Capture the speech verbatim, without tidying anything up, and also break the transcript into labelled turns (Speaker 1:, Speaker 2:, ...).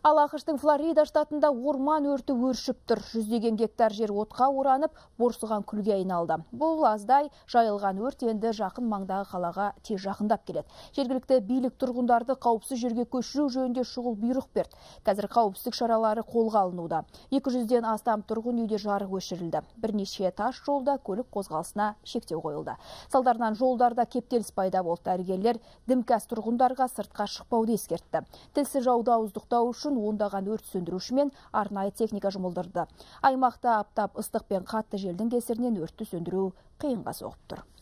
Speaker 1: Ал ақштың Флорида штатында орман өрті өршіп тұр. Жүздеген гектар жер отқа оранып, борсыған күлге айналды. Бұл аздай жайылған өрт енді жақын маңдағы қалаға тез жақындап келеді. Жергілікті билік тұрғындарды қауіпсіз жерге көшіру жөнінде шұғыл бұйрық берді. Қазір қауіпсіздік шаралары қолға алынуда. екі жүзден астам тұрғын үйде жарық өшірілді. Бірнеше тас жолда көлік қозғалысына шектеу қойылды. Салдарынан жолдарда кептеліс пайда болды. Дәрігерлер дімкәс тұрғындарға сыртқа шықпауды ескертті. Тілсіз жауды ауыздықтау үшін ондаған өрт сөндіруші мен арнайы техника жұмылдырды. Аймақта аптап ыстық пен қатты желдің кесірінен өртті сөндіру қиынға соғып тұр.